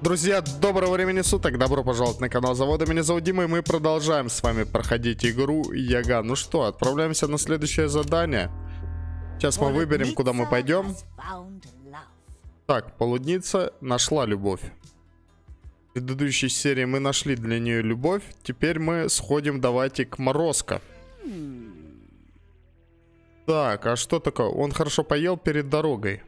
Друзья, доброго времени суток, добро пожаловать на канал Завода. Меня зовут Дима, и мы продолжаем с вами проходить игру Яга. Ну что, отправляемся на следующее задание. Сейчас мы выберем, куда мы пойдем. Так, полудница нашла любовь. В предыдущей серии мы нашли для нее любовь. Теперь мы сходим, давайте, к Морозко. Так, а что такое? Он хорошо поел перед дорогой.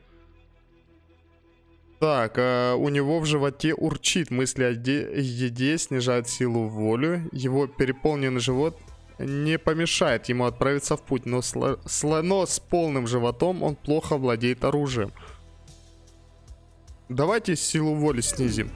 Так, у него в животе урчит. Мысли о еде снижают силу воли. Его переполненный живот не помешает ему отправиться в путь. Но с полным животом он плохо владеет оружием. Давайте силу воли снизим.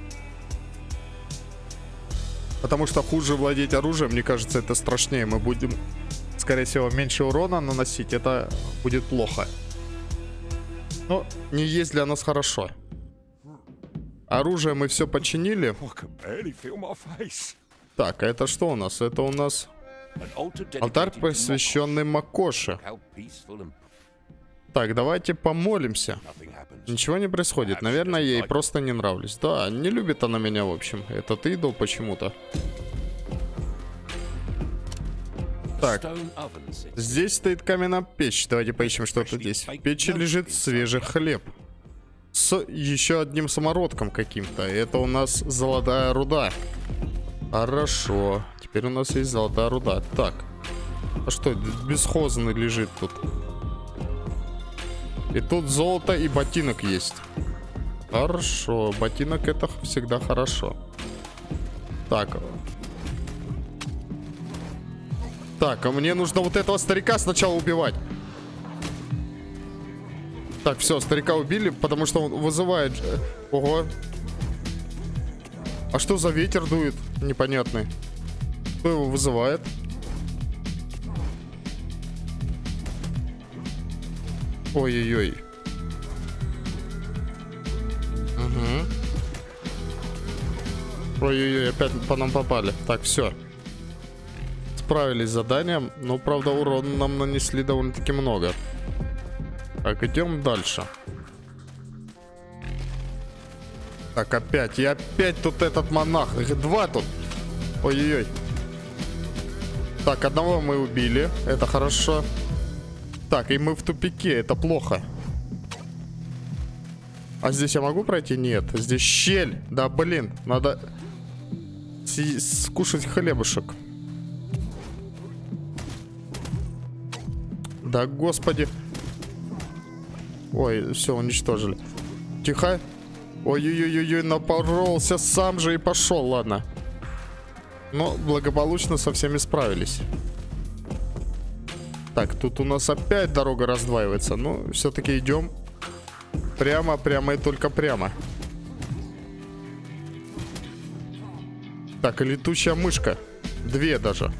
Потому что хуже владеть оружием, мне кажется, это страшнее. Мы будем, скорее всего, меньше урона наносить. Это будет плохо. Но не есть для нас хорошо. Оружие мы все починили. Так, а это что у нас? Это у нас алтарь, посвященный Макоше. Так, давайте помолимся. Ничего не происходит. Наверное, я ей просто не нравлюсь. Да, не любит она меня, в общем. Этот идол почему-то. Так, здесь стоит каменная печь. Давайте поищем что-то здесь. В печи лежит свежий хлеб. С еще одним самородком каким-то. Это у нас золотая руда. Хорошо. Теперь у нас есть золотая руда. Так. А что, бесхозный лежит тут. И тут золото и ботинок есть. Хорошо. Ботинок это всегда хорошо. Так. Так, а мне нужно вот этого старика сначала убивать. Так, все, старика убили, потому что он вызывает... Ого. А что за ветер дует? Непонятный. Кто его вызывает? Ой-ой-ой. Угу. Ой-ой-ой, опять по нам попали. Так, все. Справились с заданием, но, правда, урона нам нанесли довольно-таки много. Так, идем дальше. Так, опять. И опять тут этот монах. Их два тут. Ой-ой-ой. Так, одного мы убили. Это хорошо. Так, и мы в тупике. Это плохо. А здесь я могу пройти? Нет. Здесь щель. Да, блин. Надо скушать хлебушек. Да, господи. Ой, все, уничтожили. Тихо. Ой-ой-ой-ой, напоролся сам же и пошел, ладно. Но благополучно со всеми справились. Так, тут у нас опять дорога раздваивается. Ну, все-таки идем прямо, прямо и только прямо. Так, и летучая мышка. Две даже.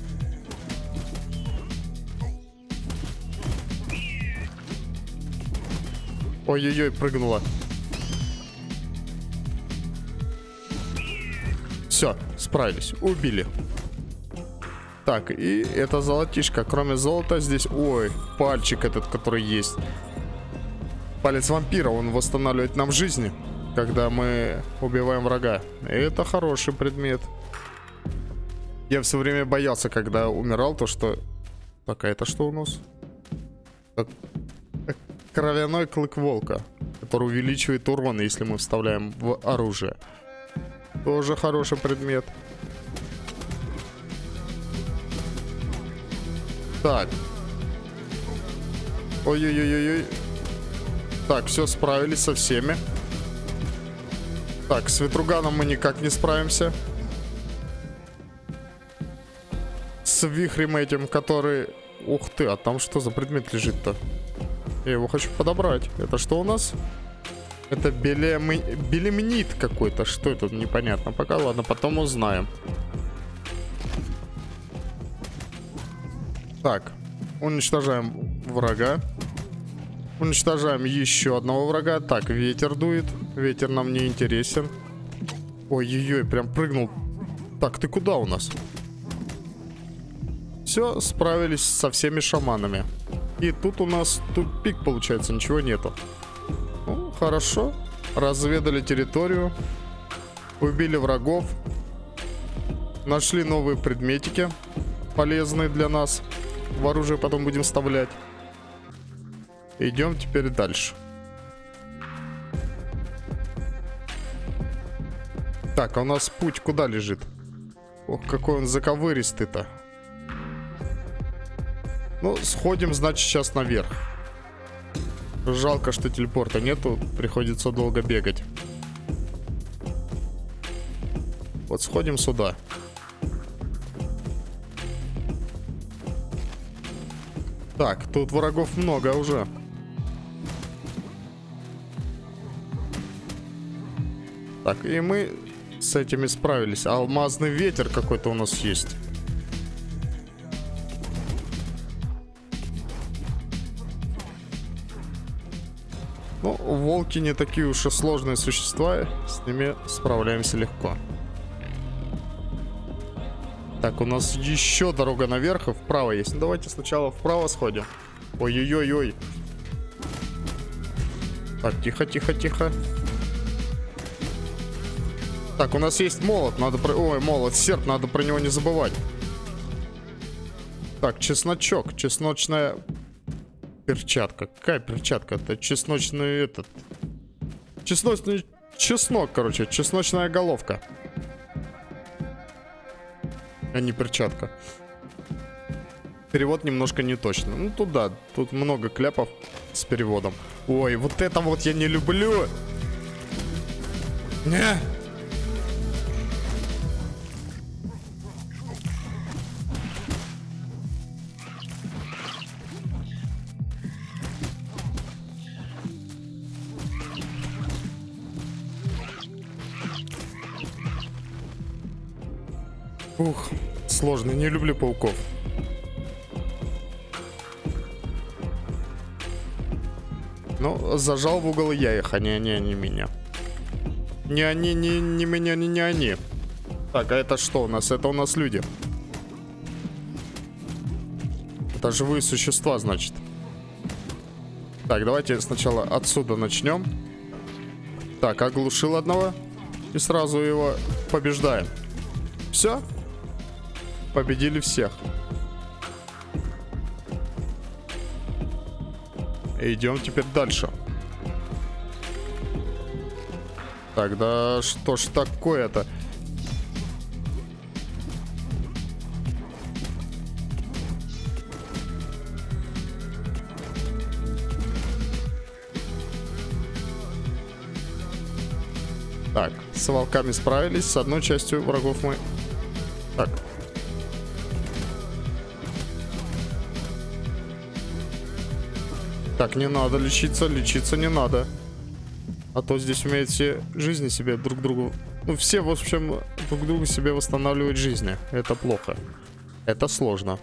Ой-ой-ой, прыгнула. Все, справились, убили. Так, и это золотишко. Кроме золота здесь... Ой, пальчик этот, который есть. Палец вампира, он восстанавливает нам жизни, когда мы убиваем врага. Это хороший предмет. Я все время боялся, когда умирал, то что... Так, а это что у нас? Так... Кровяной клык волка, который увеличивает урон, если мы вставляем в оружие. Тоже хороший предмет. Так. Ой-ой-ой-ой. Так, все, справились со всеми. Так, с ветруганом мы никак не справимся. С вихрем этим, который... Ух ты, а там что за предмет лежит-то? Я его хочу подобрать. Это что у нас? Это белемнит какой-то. Что это? Непонятно. Пока ладно, потом узнаем. Так. Уничтожаем врага. Уничтожаем еще одного врага. Так, ветер дует. Ветер нам не интересен. Ой-ой-ой, прям прыгнул. Так, ты куда у нас? Все, справились со всеми шаманами. И тут у нас тупик получается, ничего нету. Ну, хорошо. Разведали территорию. Убили врагов. Нашли новые предметики, полезные для нас. В оружие потом будем вставлять. Идем теперь дальше. Так, а у нас путь куда лежит? Ох, какой он заковыристый-то. Ну, сходим, значит, сейчас наверх. Жалко, что телепорта нету. Приходится долго бегать. Вот сходим сюда. Так, тут врагов много уже. Так, и мы с этими справились. Алмазный ветер какой-то у нас есть. Ну, волки не такие уж и сложные существа. С ними справляемся легко. Так, у нас еще дорога наверх и вправо есть. Ну, давайте сначала вправо сходим. Ой-ой-ой-ой. Так, тихо, тихо, тихо. Так, у нас есть молот. Надо про... Ой, молот, серп, надо про него не забывать. Так, чесночок. Чесночная перчатка. Какая перчатка? Это чесночный этот... Чесночный чеснок, короче. Чесночная головка. А не перчатка. Перевод немножко не точно. Ну, тут да, тут много кляпов с переводом. Ой, вот это вот я не люблю. Не. Ух, сложно, не люблю пауков. Ну, зажал в угол я их, а не они, не меня. Не они, не меня, не они. Так, а это что у нас? Это у нас люди. Это живые существа, значит. Так, давайте сначала отсюда начнем. Так, оглушил одного. И сразу его побеждаем. Все. Победили всех. Идем теперь дальше. Так, да что ж такое-то? Так, с волками справились. С одной частью врагов мы... Так. Так, не надо лечиться, лечиться не надо. А то здесь умеют все жизни себе друг другу... Ну, все, в общем, друг другу себе восстанавливают жизни. Это плохо. Это сложно.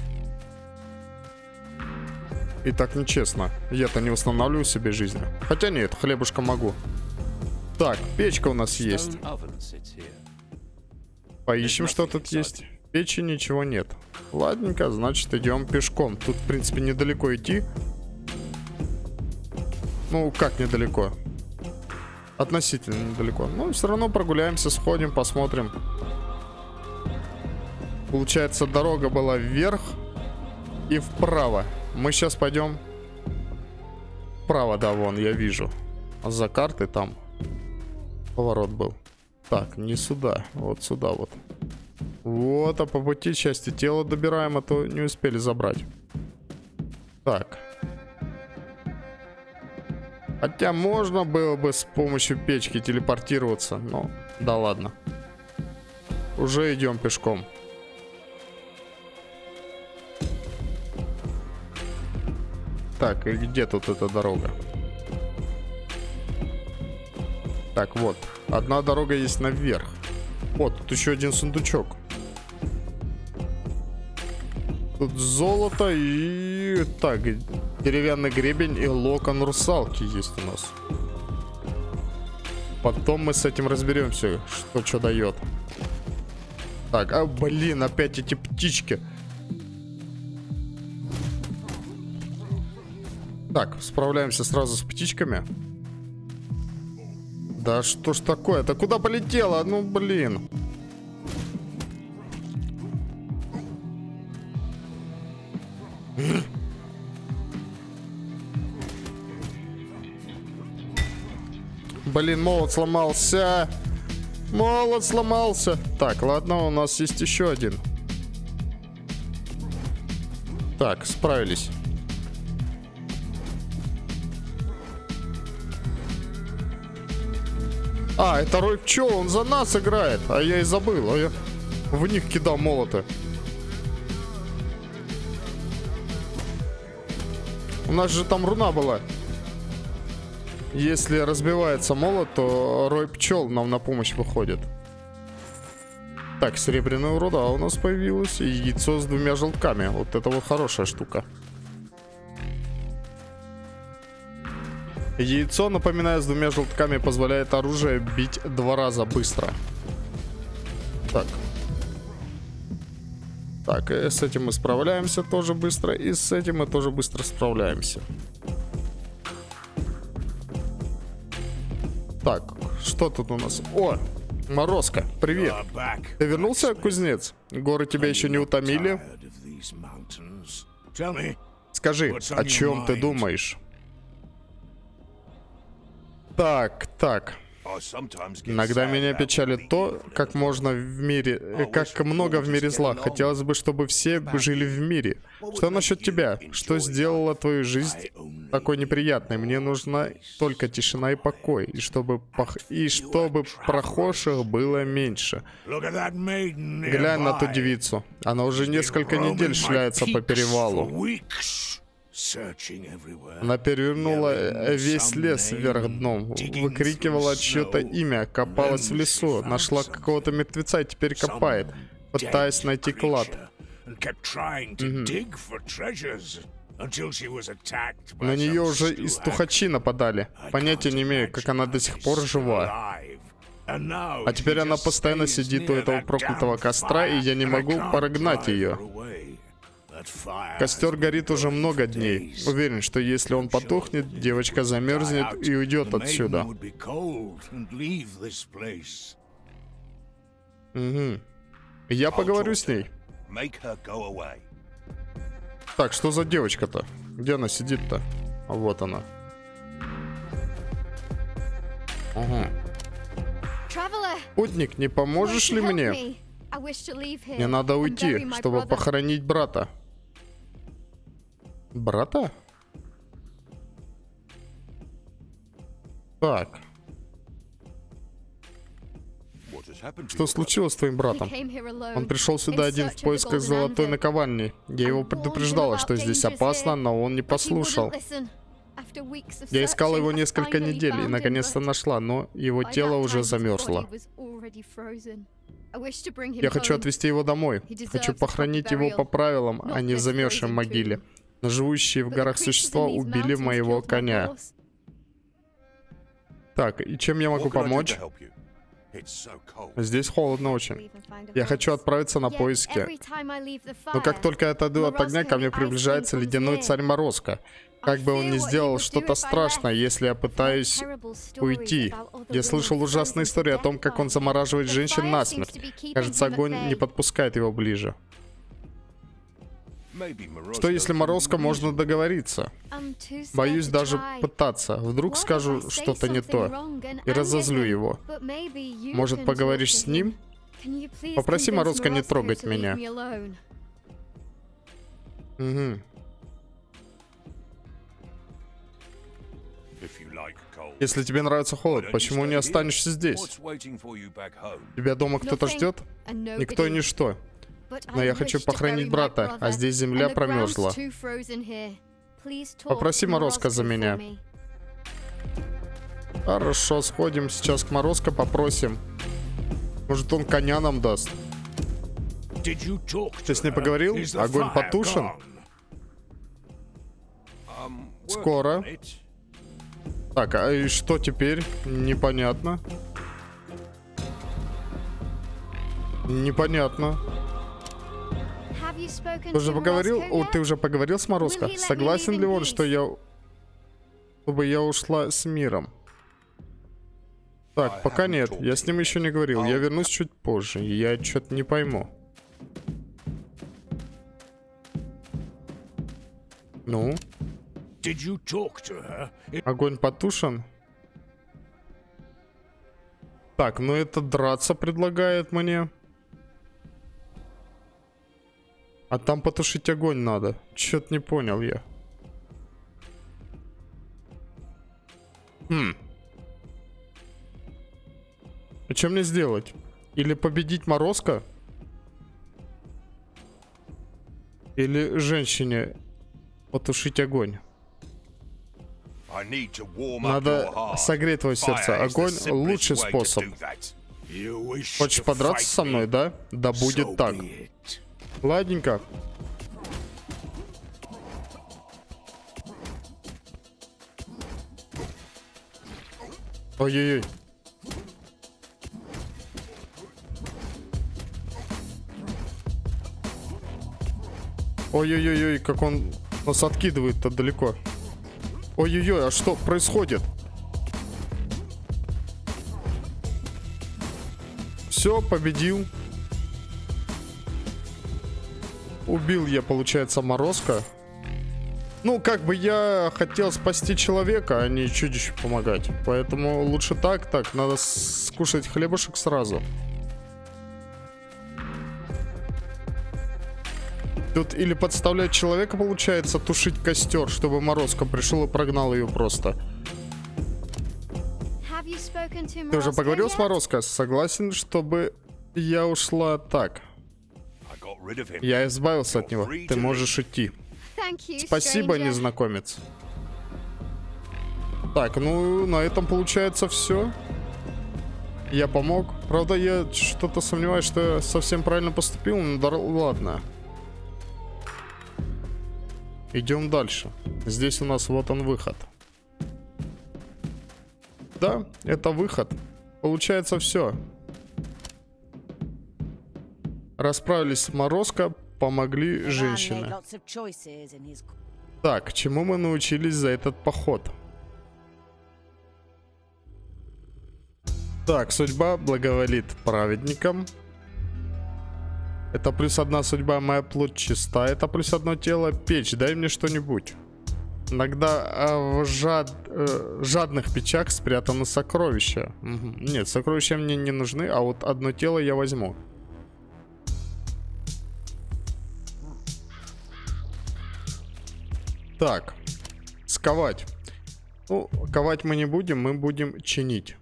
И так нечестно. Я-то не восстанавливаю себе жизни. Хотя нет, хлебушка могу. Так, печка у нас есть. Поищем, что тут есть. В печи ничего нет. Ладненько, значит, идем пешком. Тут, в принципе, недалеко идти. Ну, как недалеко? Относительно недалеко. Но все равно прогуляемся, сходим, посмотрим. Получается, дорога была вверх и вправо. Мы сейчас пойдем вправо, да, вон, я вижу. За картой там поворот был. Так, не сюда, вот сюда вот. Вот, а по пути части тела добираем, а то не успели забрать. Так. Хотя можно было бы с помощью печки телепортироваться, но да ладно. Уже идем пешком. Так, и где тут эта дорога? Так, вот. Одна дорога есть наверх. Вот, тут еще один сундучок. Тут золото и... Так, деревянный гребень и локон русалки есть у нас. Потом мы с этим разберемся, что дает. Так, а блин, опять эти птички. Так, справляемся сразу с птичками. Да что ж такое? Да куда полетела? Ну, блин. Блин, молот сломался. Молот сломался. Так, ладно, у нас есть еще один. Так, справились. А, это Рой Пчел, он за нас играет. А я и забыл. А я в них кидал молоты. У нас же там руна была. Если разбивается молот, то Рой Пчел нам на помощь выходит. Так, серебряная руда у нас появилась. И яйцо с 2 желтками. Вот это вот хорошая штука. Яйцо, напоминаю, с 2 желтками позволяет оружие бить 2 раза быстро. Так. Так, и с этим мы справляемся тоже быстро. И с этим мы тоже быстро справляемся. Так, что тут у нас? О, Морозко, привет. Ты вернулся, кузнец? Горы тебя еще не утомили? Скажи, о чем ты думаешь? Так, так. Иногда меня печалит то, как много в мире зла. Хотелось бы, чтобы все жили в мире. Что насчет тебя? Что сделало твою жизнь такой неприятной? Мне нужна только тишина и покой, и чтобы прохожих было меньше. Глянь на ту девицу. Она уже несколько недель шляется по перевалу. Она перевернула весь лес вверх дном, выкрикивала чье-то имя, копалась в лесу, нашла какого-то мертвеца и теперь копает, пытаясь найти клад. На нее уже и стухачи нападали. Понятия не имею, как она до сих пор жива. А теперь она постоянно сидит у этого проклятого костра, и я не могу прогнать ее. Костер горит уже много дней. Уверен, что если он потухнет, девочка замерзнет и уйдет отсюда. Угу. Я поговорю с ней. Так, что за девочка-то? Где она сидит-то? Вот она. Ага. Путник, не поможешь ли мне? Мне надо уйти, чтобы похоронить брата. Брата? Так. Что случилось с твоим братом? Он пришел сюда один в поисках золотой наковальни. Я его предупреждала, что здесь опасно, но он не послушал. Я искала его несколько недель и наконец-то нашла, но его тело уже замерзло. Я хочу отвезти его домой. Хочу похоронить его по правилам, а не в замерзшей могиле. Но живущие в горах существа убили моего коня. Так, и чем я могу помочь? Здесь холодно очень. Я хочу отправиться на поиски. Но как только я отойду от огня, ко мне приближается ледяной царь Морозко. Как бы он ни сделал что-то страшное, если я пытаюсь уйти. Я слышал ужасные истории о том, как он замораживает женщин насмерть. Кажется, огонь не подпускает его ближе. Что если Морозко можно договориться? Боюсь даже пытаться. Вдруг скажу что-то не то и разозлю его. Может, поговоришь с ним? Попроси Морозко не трогать меня. Угу. Если тебе нравится холод, почему не останешься здесь? Тебя дома кто-то ждет? Никто и ничто. Но я хочу похоронить брата, а здесь земля промерзла. Попроси Морозко за меня. Хорошо, сходим сейчас к Морозко, попросим. Может, он коня нам даст. Ты с ней поговорил? Огонь потушен? Скоро. Так, а и что теперь? Непонятно. Непонятно. Ты уже поговорил? Ты уже поговорил с Морозко? Согласен ли он, что чтобы я ушла с миром? Так, пока нет. Я с ним еще не говорил. Я вернусь чуть позже. Я что-то не пойму. Ну? Огонь потушен? Так, ну это драться предлагает мне. А там потушить огонь надо. Чё-то не понял я. А что мне сделать? Или победить Морозко? Или женщине потушить огонь? Надо согреть твое сердце. Огонь — лучший способ. Хочешь подраться со мной, да? Да будет так. Ладненько. Ой-ой-ой. Ой-ой-ой, как он нас откидывает-то далеко. Ой-ой-ой, а что происходит? Все, победил. Убил я, получается, Морозко. Ну, как бы я хотел спасти человека, а не чудищу помогать. Поэтому лучше так. Так, надо скушать хлебушек сразу. Тут или подставлять человека, получается, тушить костер, чтобы Морозко пришел и прогнал ее просто. Ты уже поговорил с Морозко? Согласен, чтобы я ушла так. Я избавился от него. Ты можешь идти. Спасибо, незнакомец. Так, ну на этом получается все. Я помог. Правда, я что-то сомневаюсь, что я совсем правильно поступил. Ну да ладно. Идем дальше. Здесь у нас вот он выход. Да, это выход. Получается все. Расправились с Морозко, помогли женщины. Так, чему мы научились за этот поход? Так, судьба благоволит праведникам. Это плюс одна судьба, моя плоть чиста. Это плюс одно тело, печь. Дай мне что-нибудь. Иногда в жадных печах спрятаны сокровища. Угу. Нет, сокровища мне не нужны, а вот одно тело я возьму. Так, сковать. Ну, ковать мы не будем, мы будем чинить.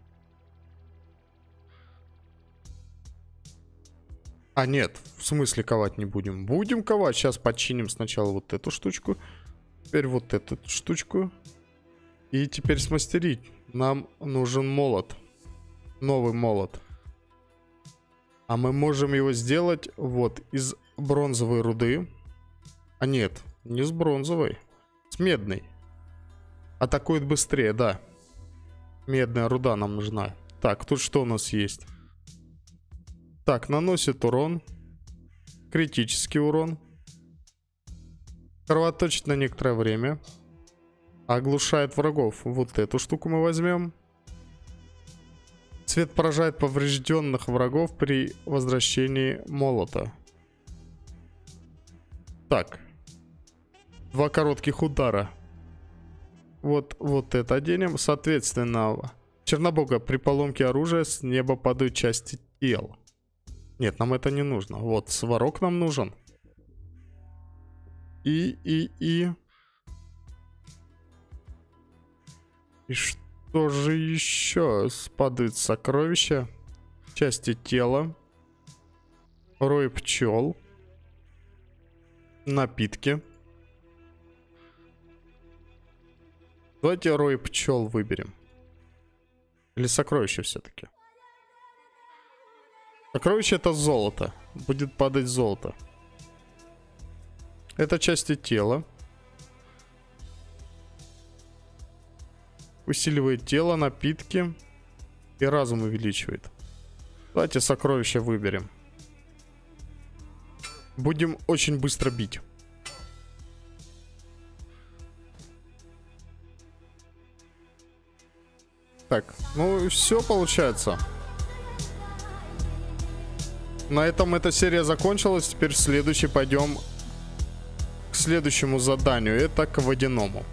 А нет, в смысле ковать не будем? Будем ковать. Сейчас починим сначала вот эту штучку. Теперь вот эту штучку. И теперь смастерить. Нам нужен молот. Новый молот. А мы можем его сделать вот из бронзовой руды. А нет, не с бронзовой. С медной. Атакует быстрее, да. Медная руда нам нужна. Так, тут что у нас есть? Так, наносит урон. Критический урон. Кровоточит на некоторое время. Оглушает врагов. Вот эту штуку мы возьмем. Цвет поражает поврежденных врагов при возвращении молота. Так. 2 коротких удара. Вот это оденем. Соответственно, Чернобога, при поломке оружия с неба падают части тел. Нет, нам это не нужно. Вот, сварок нам нужен. И что же еще? Падают сокровища. Части тела. Рой пчел. Напитки. Давайте рой пчел выберем. Или сокровища все-таки. Сокровище — это золото. Будет падать золото. Это части тела. Усиливает тело, напитки. И разум увеличивает. Давайте сокровища выберем. Будем очень быстро бить. Так, ну все получается. На этом эта серия закончилась. Теперь в следующий пойдем к следующему заданию. Это к водяному.